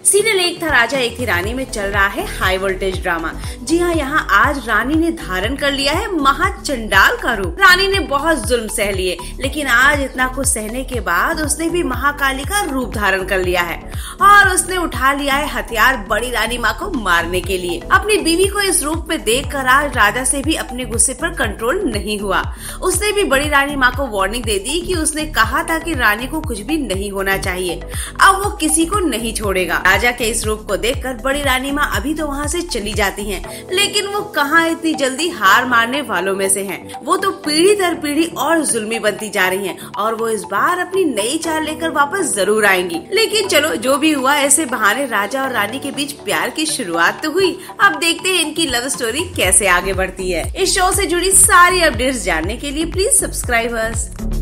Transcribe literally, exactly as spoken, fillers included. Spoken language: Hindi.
सीरियल एक था राजा एक थी रानी में चल रहा है हाई वोल्टेज ड्रामा। जी हाँ, यहाँ आज रानी ने धारण कर लिया है महाचंडाल का रूप। रानी ने बहुत जुल्म सह लिए, लेकिन आज इतना कुछ सहने के बाद उसने भी महाकाली का रूप धारण कर लिया है और उसने उठा लिया है हथियार बड़ी रानी माँ को मारने के लिए। अपनी बीवी को इस रूप में देखकर आज राजा से भी अपने गुस्से पर कंट्रोल नहीं हुआ। उसने भी बड़ी रानी माँ को वार्निंग दे दी कि उसने कहा था कि रानी को कुछ भी नहीं होना चाहिए, अब वो किसी को नहीं छोड़ेगा। राजा के इस रूप को देखकर बड़ी रानी माँ अभी तो वहाँ से चली जाती हैं, लेकिन वो कहाँ इतनी जल्दी हार मारने वालों में से हैं। वो तो पीढ़ी दर पीढ़ी और जुल्मी बनती जा रही हैं और वो इस बार अपनी नई चाल लेकर वापस जरूर आएंगी। लेकिन चलो, जो भी हुआ, ऐसे बहाने राजा और रानी के बीच प्यार की शुरुआत तो हुई। अब देखते हैं इनकी लव स्टोरी कैसे आगे बढ़ती है। इस शो से जुड़ी सारी अपडेट्स जानने के लिए प्लीज सब्सक्राइब अस।